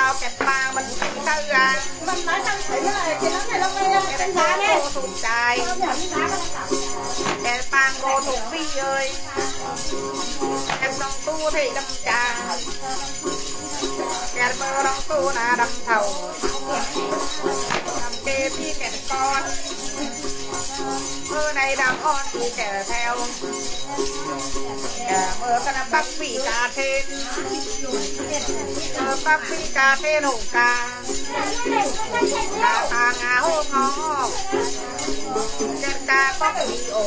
bao kẹt ba mình thấy sao ra mình nói tăng thấy là cái nó này nó nghe cái giá này thùng trái kẹt ba ngô thùng phi ơi em trong tu thì đâm trà kẹt mơ trong tu là đâm thầu đâm kê thì kẹt con mơ này đâm con thì kẹt theo mơ cái bác vị cà thêm bác vị cà thêm hổ cà cà ngà hô ngó kẹt cà bác vị ổ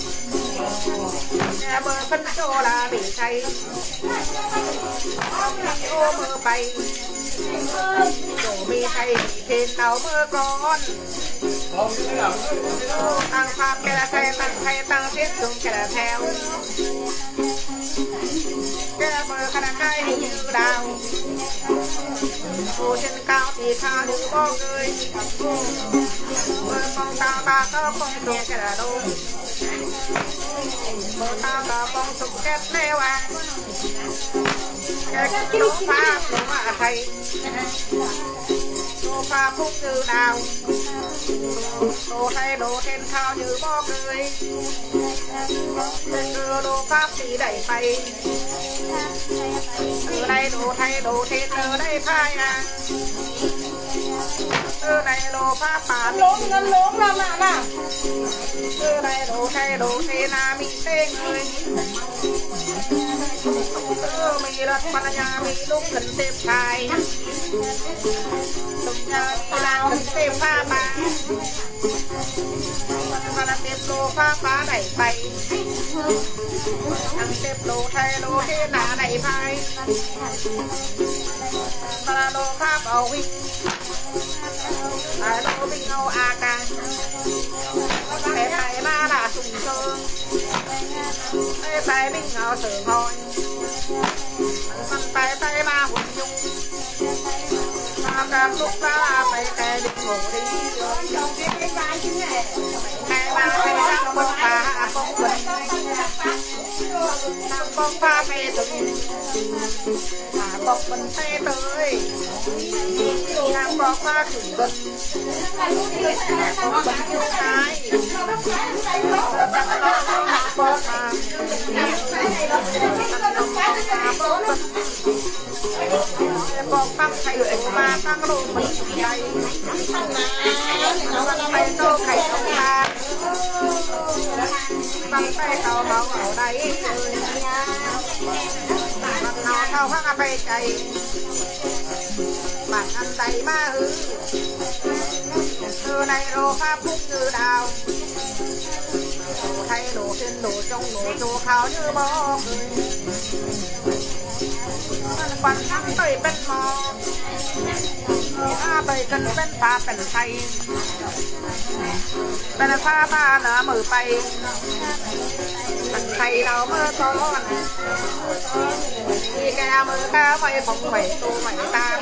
mơ phân cho là bị say ô mơ bay đổ mi thay trên tàu mơ con tăng pháp cái là tăng tiết xuống cái là theo cái là mơ khả năng hai hình như đào ô trên cao thì khá nữ bó người mơ con tao ta có con xuống cái là đô mơ tao có con xuống kết nêu à cái lỗ pháp lỗ mà thầy lỗ pháp phúc như đào lỗ thay lỗ thêm thao như bó cười lỗ pháp thì đẩy bay từ đây lỗ thay lỗ thêm từ đây phai à từ đây lỗ pháp phá lốm ra mà nè từ đây lỗ thay lỗ thêm là bị tê người mi lật pan nhà mi lúc cần thêm khai lúc nhà mi là cần thêm pha ba pan thêm lô pha phá đẩy bay ăn thêm lô thay lô thế là đẩy phai pan lô pha bảo huynh ai lô bình ngô a ca để tay ma là sùng sơn để tay bình ngô sờ ngồi tay tay ma hùng nhung ta lúc ta phải tay định ngủ đi trong cái vai chứ này tay ma tay ra bông pha bông quần bông pha mê từng bông quần tay tới nàng bông pha thử gần bông quần yêu cái bông pha bông tăng thầy ba tăng lô mình đây thầy tô thầy ông ta tăng tay tàu bảo ở đây mặt nào thao hoa bay chạy mặt ăn tay ma hư từ này đồ pháp phúc như đào đồ thay đồ trên đồ trong đồ chỗ khao như bó cười quan thắng tới bên mò tới cần bên pha bên thay bên pha ba nó mở bay bên thay nào mơ có đi cái mơ cá mày phòng mày tô mày ta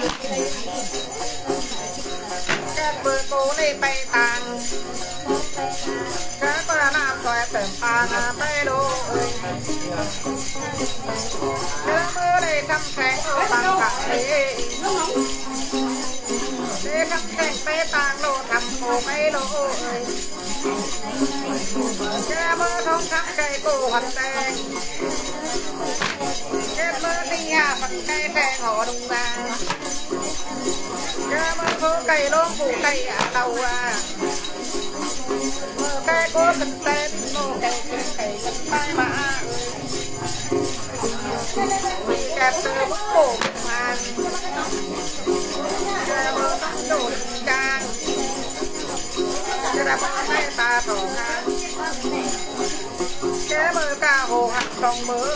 cái bữa cố đi bay tàng cái bữa nam xoay tầm pha na bay đô cái bữa đi cắm khẽ bằng cả thế để cắm khẽ bay tàng đô thầm hồ bay đô cái bữa thông cắm cây cô hoàn đen cái bữa đi nhà phần cây đen họ đùng ra cái bữa phố cây lốm phủ cây ở đầu à cây cố tình tên mô cây cây cây tay mà kẹp từ bức cổ màn cái bữa tóc đồn trang cái đã bắt tay ta thổ ngang cái bữa ca hồ hạt trong mơ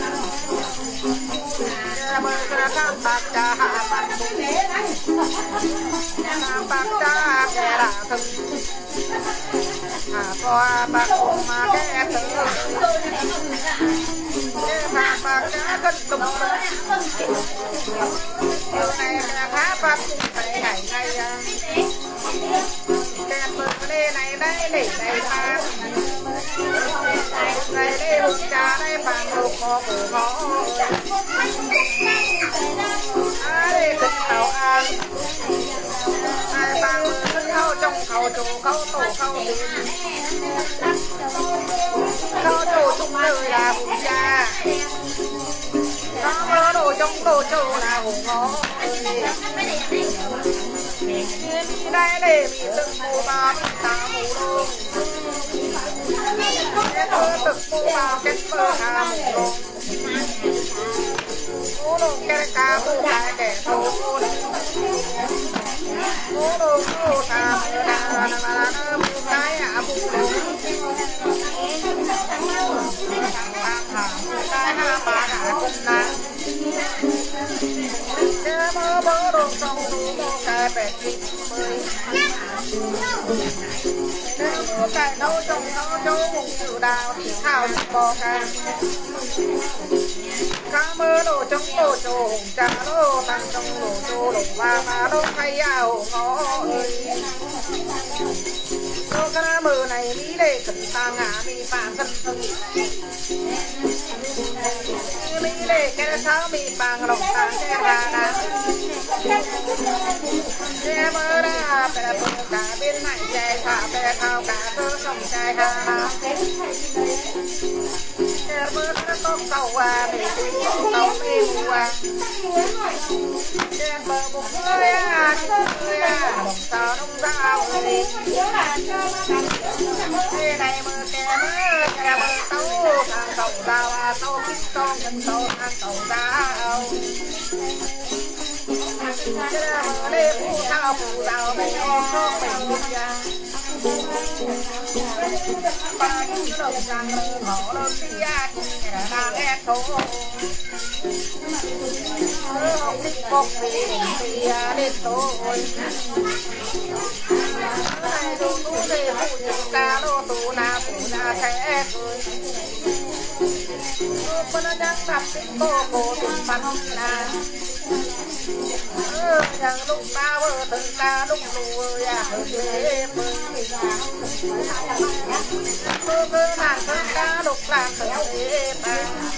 cái bữa ca tham bạc cha hạ bạc tham bạc cha kẻ đã thân qua bạc mà cái thứ cái tham bạc cha cân tùng điều này là khá bạc phải ngày ngày cái bữa đây này đây để đây ta này đây hút trà đây bằng lục ngõ cửa ngõ đây cực tàu a khâu chủ khâu tổ khâu tiền khâu chủ chung đời là hùng cha khâu đồ trong đồ chủ là hùng ngó đây để bị từng mù bà bị ta mù đô từng mù bà kết bờ hà mù đô mù đô kết cá mù đại kẻ thô mù đô mù thà mù đà mù cái à mù đô mù cái hà bà đã cùng nà mơ bơ đồn trong thủ mô cái bẹt thịt bơi mô cái nấu trong nó chỗ mùng chữ đào thì thảo bò ca cá mơ đồ trong đồ trồ hùng trà đồ tăng trong đồ trồ lồng và đồ hay ảo ngó ơi đồ cá mơ này mỹ lệ cần ta ngã mi phản thân thân mỹ lệ cái sao mi phản lòng ta xe ra đá xe mơ ra bè bờ cả bên này chạy thả bè thao cả cơ sông chạy hà xe mơ ra tóc tàu à để tìm tàu mê mù à xe mơ một người à đồng sao đông sao ơi xe này mơ kè mơ tàu thang tàu sao à tàu kít con nhân tàu thang tàu sao xe mơ đêm phụ thao phụ rào mày ôm con mày đi ra ba cái đồng sang lưng họ lưng đi ra đang ép thô không thích bốc vì đến tối này đồ tu về phụ nữ ca lô tu na phụ na thế thôi lúc nó đang tập tính cô tụi bắn na chẳng lúc ta vợ từng ta lúc lùi à ơi mơ mơ nàng từng ta lúc làm từng thế ta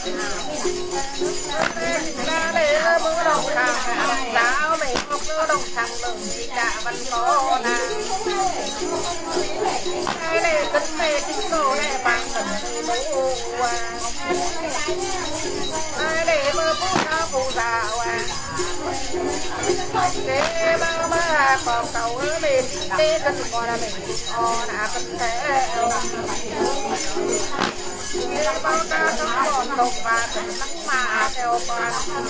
ta để mơ đồng thằng giáo mày không mơ đồng thằng lừng thì cả vẫn có nà ai để cân mê chính đồ để bằng thần bố ai để mơ phú thao phù rào à để ba còn cầu ở bên tê cần còn là mình còn à cần thế để bao ta sống còn đồng và cần nắng mà theo con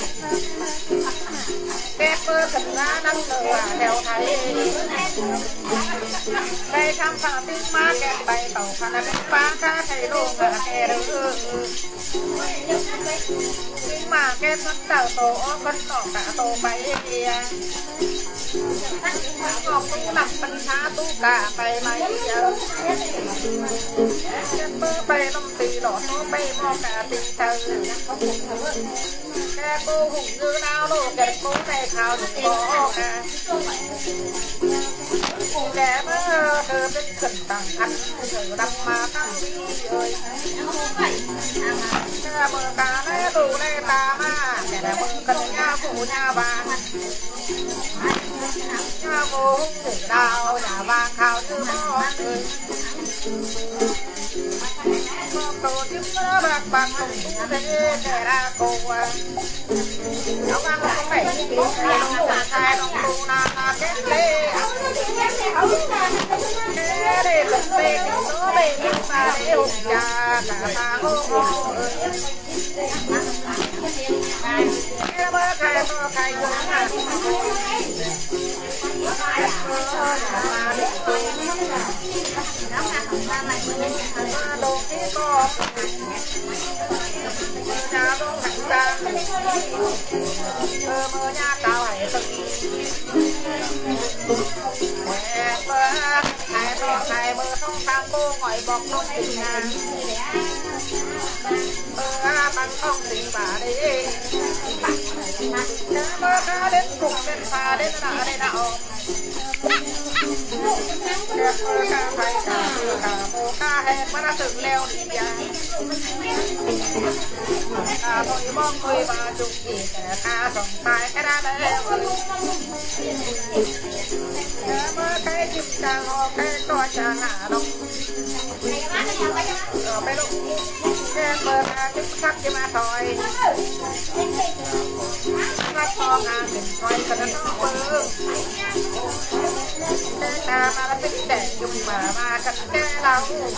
kép mơ cần ra nắng lửa theo thấy đây khám phá tiếng má kẹp bay tàu khăn là biết phá cá thầy luôn là kẻ đứa tiếng mà kép sẵn tàu tổ vẫn tỏ cả tổ bay kia ngọc tu nằm bánh xá tu cả bay máy giờ kép mơ bay năm tỷ đỏ số bay mò cả tỷ thơ kép cô hùng như nào đồ kẹp cô này khảo được bỏ cả kẻ mơ thơ biết cần tăng ăn thử đăng mà tăng đi ơi kẻ mơ cả nế tù nế ta mà kẻ mơ cần nhà phụ nhà vàng nhà vô hùng tử đào nhà vàng khảo như mò ơi mong tổ chức mơ bạc bạc hồng tu thế kẻ ra cô nó ăn không phải nó là sai nó tu na kết lê để lần về nó về mà để hùng trà cả ta hô hô cái bơ khai bơ khai của nó đồ cái con nhà đông thành ra mơ nhà cao hải từng ngày mơ thông sang cô ngồi bọc nốt tình nhà tăng không tình bà đi mơ ca đến cùng đến pha đến là đây nào đẹp mơ ca phải cả mô ca hẹn mà đã từng leo đi nhà thôi bóng người bà chụp gì kẻ ca sống tay cái đá leo mơ cái cha ngô cái to cha ngả đôngไปลูกแค่เปิดอาติ๊กทักจะมาถอยทักทองอาเป็นถอยกันน้องเบิ้งตามาแล้วเป็นแดดยุ่งมากันแค่เรา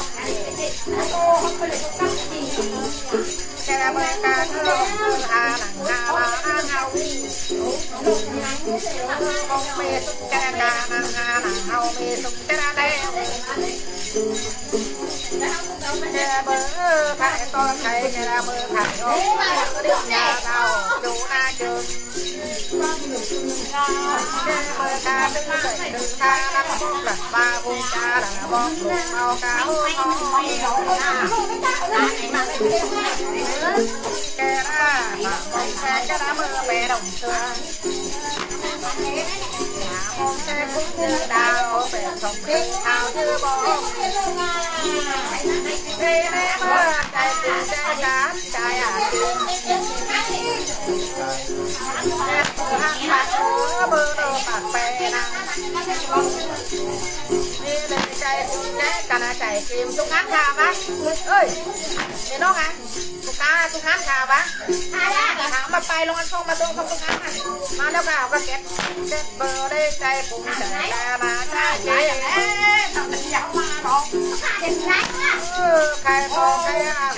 แค่เมื่อการเลิกหาหนังหาลาเงาคงไม่สุดแค่การหนังหาหนังเฮาไม่สุดแค่แล้วแค่เบอร์ขายต้นไข่แค่เบอร์ขายโอ้เรื่องยาเราดูน่าจืดแค่เบอร์การดึงใส่ดึงท่าลักบอกหลักปลาบุญจาหลักบอกหลุดเอากาหูทองแค่ร่าแค่จะได้เบอร์ไปดงเชือมองแค่คุ้มเจอดาวเป็นสมคิดเอาเจอบอกเฮ้ยแม่เมื่อใจตื่นใจกันใจอ่ะแม่เมื่อหักหักเบอร์โดนปากไปนะนี่เลยใจตื่นใจกันใจกิมทุกงานข่าวปะเอ้ยเดี๋ยวน้องอ่ะทุกงานข่าวปะถามมาไปลงอันส่งมาส่งทุกงานมาแล้วข่าวก็เก็บเบอร์ได้ใจปุ่มใจมาใจใจทำเป็นยาวมาน้องใครพอใครอ่ะ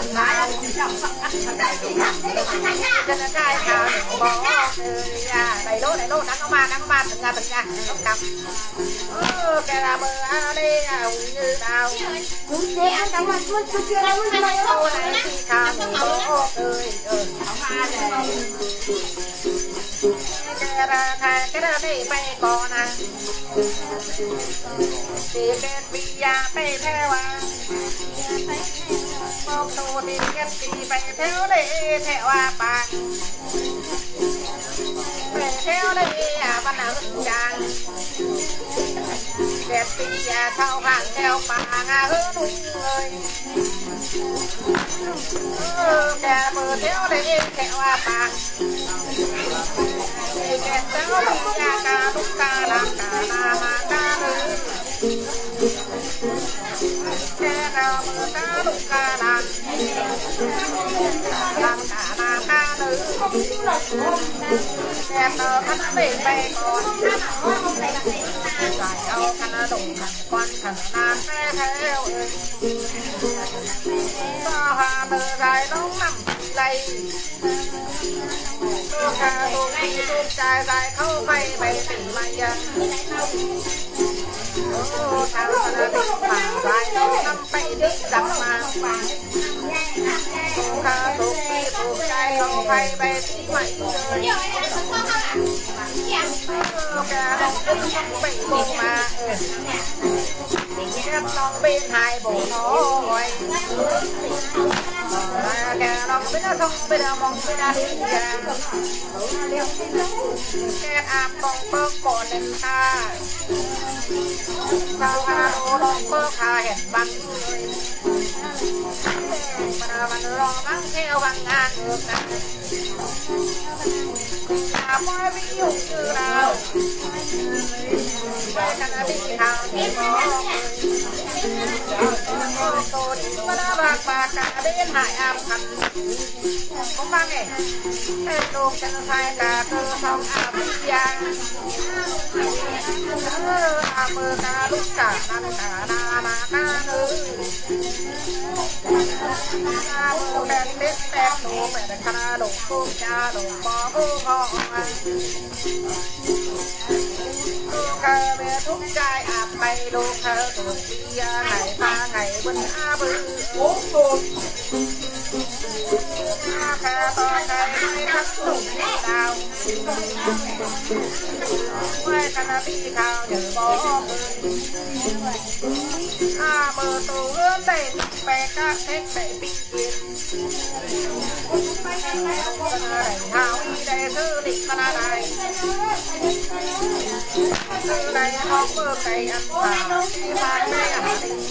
จะได้ข่าวบอกไหนโลนั่งเข้ามาถึงงานต้องทำแกละเบอร์อะไรnhư đào để ăn trong mặt mất chút chưa đâu mà cô này thì khám bố ơi cái đó đi bay con à thì cái bia bay theo à một đồ thì cái gì bay theo để theo à bạn bay theo đây à bạn nào chàng đẹp bia thao hàng theo bạn à hứa đúng ơi đẹp bờ theo đây theo à bạn kẹt theo bia ca đúng ca làm cả mà ca nữ kẹt theo bờ ca đúng ca làm cả mà ca nữ kẹt theo khăn để bay con giải áo khăn đồng khăn quan khăn nan theo sao hà từ dài đông nằm lầy tôi ca tôi đi tôi trai dài khâu bay bay tỉnh mày à thằng là đi phẳng dài đông nằm bay đi dặm mà tôi ca tôi đi tôi trai khâu bay bay tỉnh mày ca đông đi bay bông mà em lòng bên hai bộ thôi kẻ lòng bên nó không bên nó mong bên nó đi kẻ áp con bớt còn lên ta sao hà đồ lòng bớt hà hẹn bắn mà bạn lo mắng theo bằng ngang ngược này là mọi ví dụ như nào vậy là đi hào thì có tôi mà đã bạc cả đến hải am thành không băng này em đồ chân thay cả cơ xong áp giang mơ ca lúc cả na mà ca nữ mơ đèn tết tết đồ mẹ đèn khăn đồ cơm cha đồ bò hương họ ca về thuốc trai áp bay đồ khờ đồ bia ngày ba ngày bên a bự ca to cái khắc đủ đào quay cana đi khao nhớ bó mơ tổ ướm đầy bè các thích đầy bị tiền hào y đầy thư định cana này thư này không mơ cây ăn thảo khi phát đây ăn tình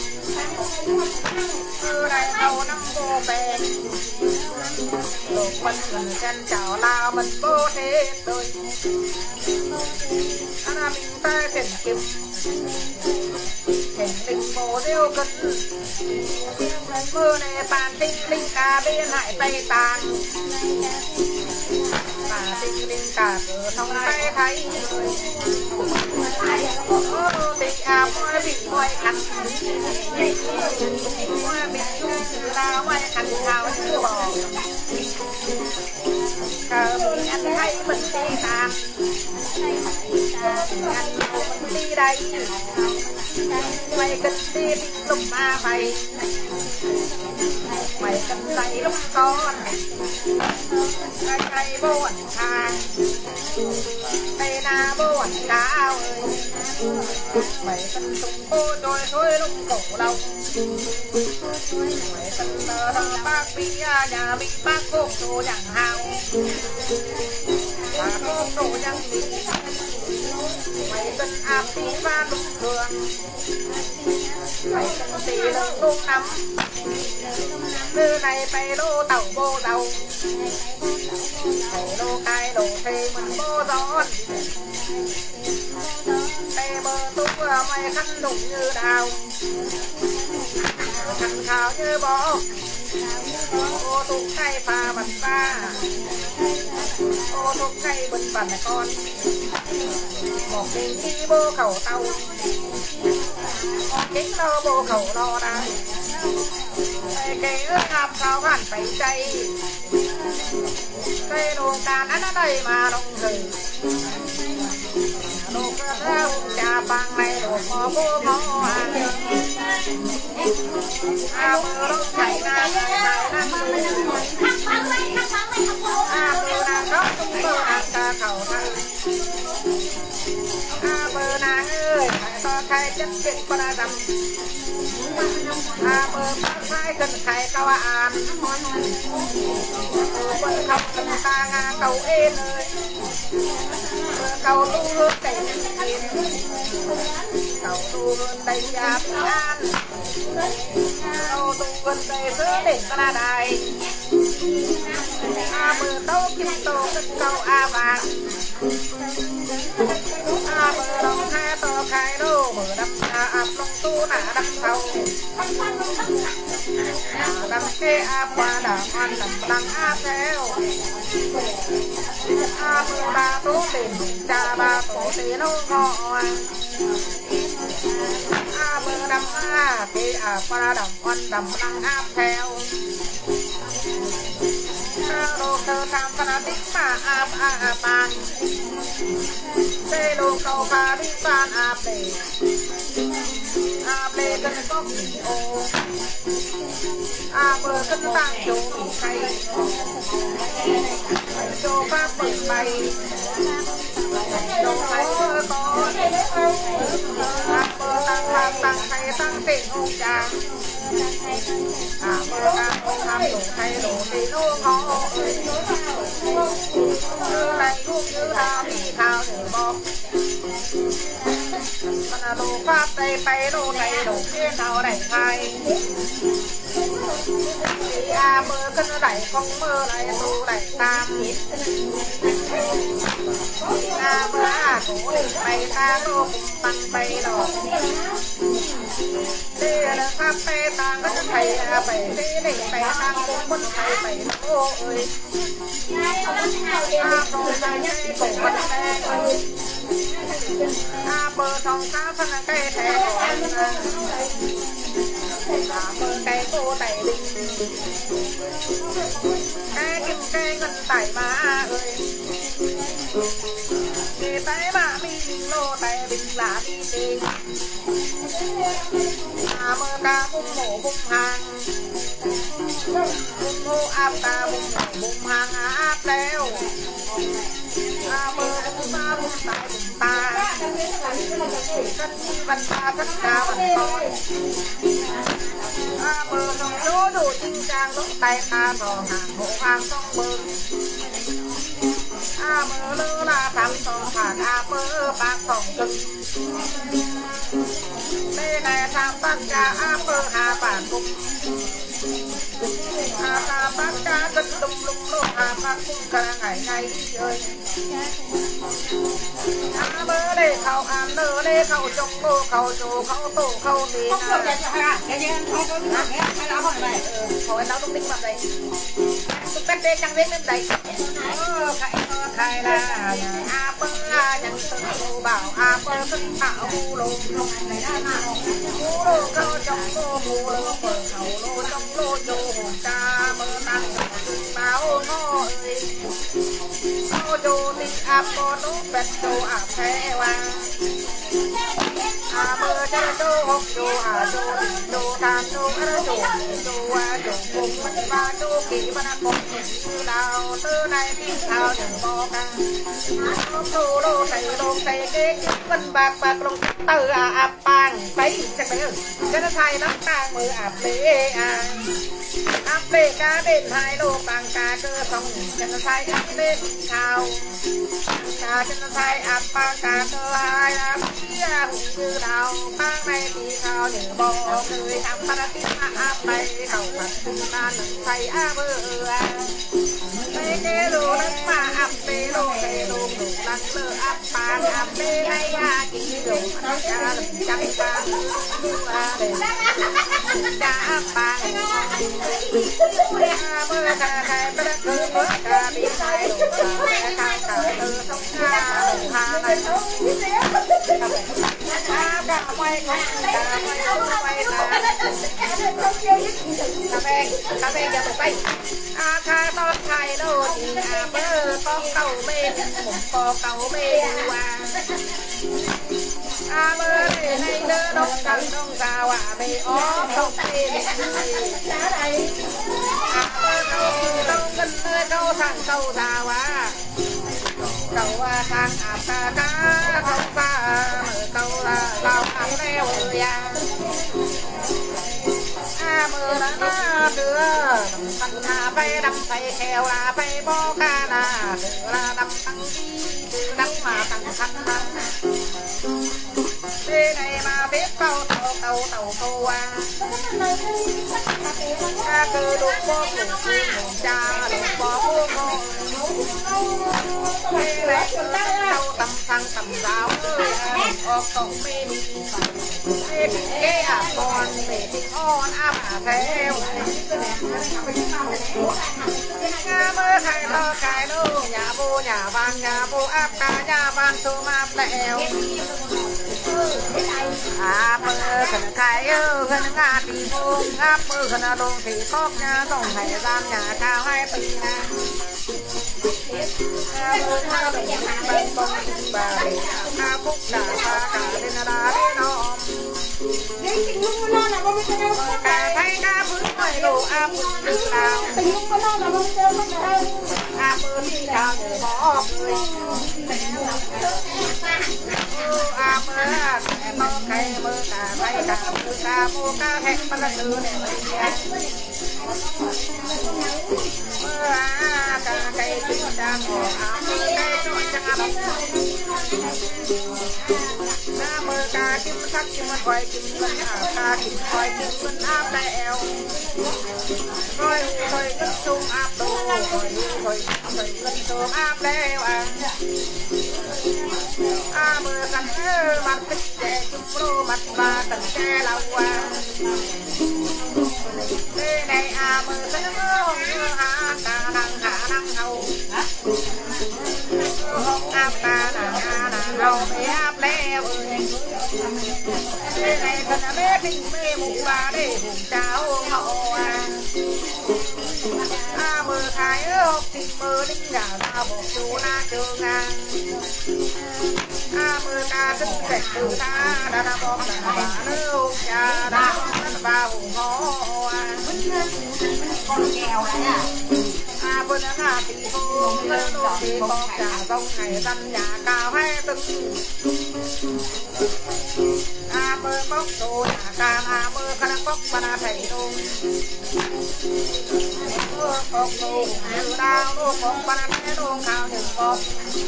thư này đầu năm cô bè lục mình chân chào lao mình vô thế rồi anh mình ta khen kim khen linh mồ điêu cân mưa này bàn tinh linh ca bên hại tây tàn bà tinh linh ca cửa thông tay thấy tình à mỗi bị mỗi khăn mỗi bị chung là mỗi khăn thảo chưa bỏ cờ mình ăn hay mình đi tàn ăn mình đi đây mày cần đi lúc ba mày mày cần lấy lúc con cái cây vô ảnh hàng cây na vô ảnh cao mày cần tung cô trôi thôi lúc cổ lòng mày cần đờ bác bi nhà bị bác cốp đồ chẳng hào bác cốp đồ chẳng gì mày cần áp đi và lúc thường mày cần tì lượng lúc nắm từ này bay đô tàu bô tàu thầy đô cai đô thầy mình bô gió tay bơ túc mày khăn đụng như đào khăn khảo như bó ô túc cây phà bật ba ô túc cây bình bẩn con một mình khi bô khẩu tàu kính đô bô khẩu đo đá cái ước hạp sao hẳn phải chay cây đồ càn ăn ở đây mà đông rừng đồ cơn rau trà bằng này đồ mò bố mò mưa đông chảy ra mưa nàng đó tung mưa nàng ca khẩu thăng mưa nàng ơi phải to khai chất chuyện con đã dầm mưa phát khai cần khai cao an quân khóc cần ta ngà cầu ên ơi mưa cầu tu hương đầy nhìn cầu tu hương đầy gia bình an cầu tu hương đầy sữa để ta đài mưa tâu kim tô cất cầu vàng mưa đông hai tờ khai đô mưa đâm áp lông tu nả đâm thầu đâm kê áp qua đà ngoan đâm đăng áp theo mưa ba tố tìm cha ba tổ tì nô ngọ mưa đâm kê áp qua đâm ngoan đâm đăng áp theo đồ thơ tham phá tích mà áp bàn tê đồ cầu phá tích bàn áp lê cân có kỳ ô mưa cân tăng chỗ kỳ khay chỗ pháp bẩn bay chỗ thấy mưa có mưa tăng khay tăng tiền ông chàng mưa tăng ông tham đổ thay đổ thì nó ngó như này cũng như là bị thao để bọc mà đồ pháp đây bay đồ này đồ kia nào đẩy thay thì mưa cân đẩy con mưa này tu đẩy tam mưa cổ định bay ta đồ cùng tăng bay đồ đây là pháp bay tăng có thầy bảy thế định bay tăng cũng quân thầy bảy ô ơi rồi này cổ vật xe bờ thòng cá phân cây thẻ bờ cây cô tẩy linh cây kim cây ngân tẩy má ơi để tay bà mình lô tay bình là đi tìm mơ ca bung mổ bung hàng bung hô áp ta bung mổ bung hàng áp leo mơ bung ta bung tay bung ta cất văn ta cất cao văn con mơ trong chỗ đồ chinh trang lúc tay ta thò hàng hộ hàng trong bờ mơ lơ là thăm thòng phản mơ bạc thòng cưng đây này tham bác cha mơ hà bản cung tham bác cha cất lung lung lô hà bác cung cả ngày ngày đi ơi mơ mơ để khâu ăn nở để khâu chọc tô khâu chô khâu tổ khâu tí không được để cho cái gì không có cái hay là hỏi này hồi anh nói tung tích mặt đây tung bét đê chẳng biết lên đây khai là a bơ chẳng tự bảo a bơ tự tạo mù lô khâu chọc tô mù lô bờ khâu lô chọc lô chô hồn cha mơ tăng báo ngô ơi khâu chô tinh áp có nốt bét chô áp thế hoàng a mơ cha chô hốc chô a chô chô tàn chô a chô chô a chô cùng mình ba chô kỳ ba na cùng như đào tư này tin thao đừng bò ca chô lô thầy cái mình bạc lông từ áp bang thấy chắc đấy cái nó thay nó tang mưa áp lê cá bên hai lô bang cá cơ xong cái nó thay áp lê thao cá cái nó thay áp bang cá cơ hai áp như đào bang này thì thao những bò người thăm ta tin áp này khẩu mặt ta nâng thay áp cái lô đất mà áp lê lô cái lô đủ lăng lơ áp bang áp lê hay chỉ dùng cá lưng trắng cá đã bang mưa cà khai bất cứ mưa cà bị sai đủ cà từ sông ca hà này cà quay cà phê giờ tụi bay khai con khai đô thì bơ con cầu mê một cầu mê mơ để này đỡ đông cần đông sao mê ó không mê đá đây câu cân câu thằng câu sao câu thằng áp cá không pha câu là lao áp leo mơ đã đưa thằng hà bay đâm phải kheo là phải bó ca là đưa là đâm thằng đi từ đâm mà thằng thằng đây này mà biết câu tàu cơ đục bó cha đục bó đây này câu tầm thăng tầm giáo cổng mê cái con để tình on áp theo mơ khai to cái đô nhà vô áp cả nhà van số áp lẹo mơ khẩn khai khẩn ngà thì vô áp mơ khẩn đồn thì khóc nhà tổng hải gian nhà cao hai tỷ mơ ha đồng bên bông bà để ca phúc đã pha cả lên đá lên nó cả thay ca bước ngoài đồ áp được nào áp mơ đi cao để bỏ người áp mơ mơ cây mơ cả thay cả mơ ca mô ca hẹn bắt là từ để mơ cả cây tình đang ngồi áp mơ cây trôi chẳng áp mơ ca kim sắc kim quay kim cân ca kim quay kim cân áp lẹo rồi cân chung áp đồ rồi cân chung áp lẹo mơ cân mặt tích trẻ chung đô mặt và cân che lâu đây này mơ cân ca năng hầu hông áp ca nàng hầu mê áp lẹo đây này thân mê tình mê mụ bà để hùng cháu hậu mơ thái hộp tình mơ đinh gà ra bộ chú na trường mơ ca thức sạch từ ta đã bóp là bà nữ hùng cha đã bà hùng hò con kèo đấy bữa nay thì hôm nay nó thì bóp trà rong ngày dân nhà cao hay từng mơ bóc đồ nhà ca mơ khăn bóc bà thầy đông mơ bóc đồ như đau nó bóc bà thầy đông khao những bóc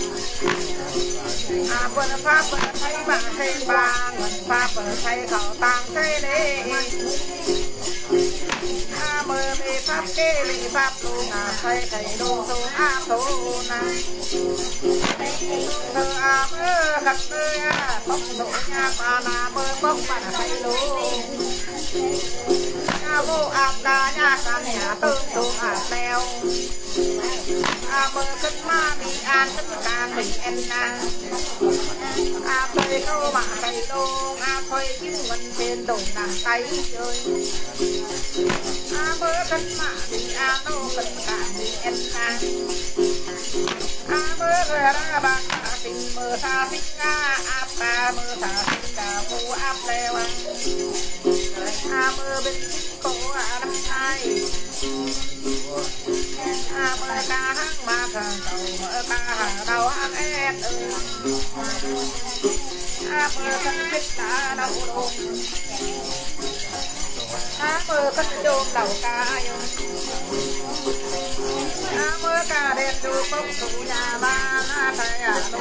bữa pháp bữa thấy bà thêm bà ngân pháp bữa thấy khẩu tăng thế đấy mơ mê pháp kê lì pháp tu ngà say thầy đô tu a tu na thơ a mơ khắc mơ a bốc nụ nha ba na mơ bốc ba na thầy đô nha vô áp đa nha san nhà tương tu a teo a mơ cất ma mi an cất can mi en na a thầy câu mà thầy đô a thầy chính mình trên đồ nàng tay chơi a mơ cất ma mi an nô cất can mi en na a mơ ra bạc tình mơ sa sinh a áp ta mơ sa sinh đà phu áp leo a mơ bên cổ a đâm hai a mơ ca hăng ma thằng đầu mơ ca hàng đầu hăng ép a mơ thân thích đã đầu đồn a mơ thân chôm đầu ca a mơ ca đèn đu công thủ nhà ba na thầy à đôi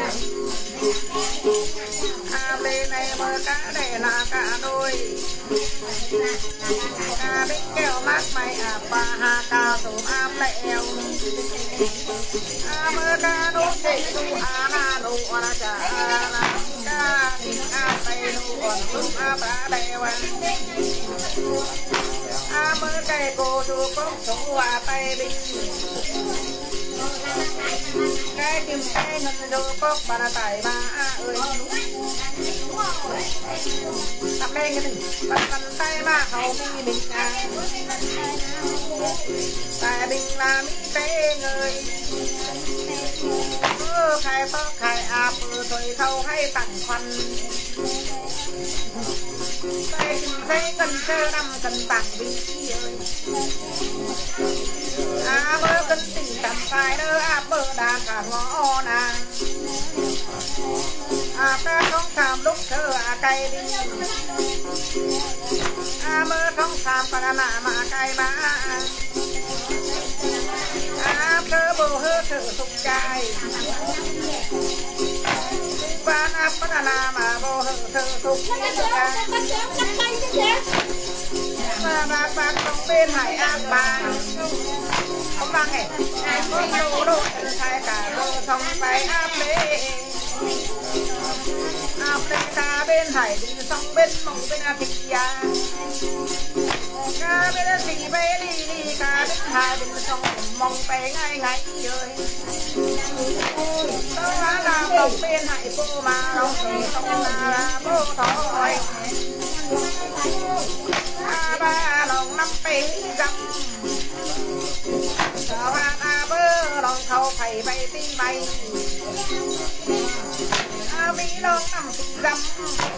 a bên này mơ cá đây là cả đôi a bên keo mát mày à ba ha ca thủ áp lẹo a mơ ca đôi chạy tu a na đu na cha na ca đi a tay đu còn tu a ba đeo a mơ cây cô đu công thủ a tay đi cái kim cái ngân đô bóc bà là tài ba ơi tập đây cái gì bắt bàn tay ba hậu mi mình à tài bình là mi tế người khai tóc khai áp rồi thâu hay tặng khoăn tay kim cái ngân chơi năm cần tặng bình chi ơi a mơ cân tình tầm sai đơ a mơ đàn cả ngõ nàng a ta không tham lúc thơ a cay đi a mơ không tham pa na mà cay ba a thơ bồ hơ thơ sục cay ba na pa na mà bồ hơ thơ sục cay mà bác trong bên hải an ba không bằng hề ai có đồ đồ thay cả đồ xong tay áp lê ta bên hải đi xong bên mông bên thịt da ca bên thịt bé đi ca bên hải bên xong mông bé ngay ngay rồi tớ làm lòng bên hải cô mà lòng xong là bố thôi ba lòng năm bé răng sao a bơ lòng thâu thầy bay tim bay a mi lòng năm răng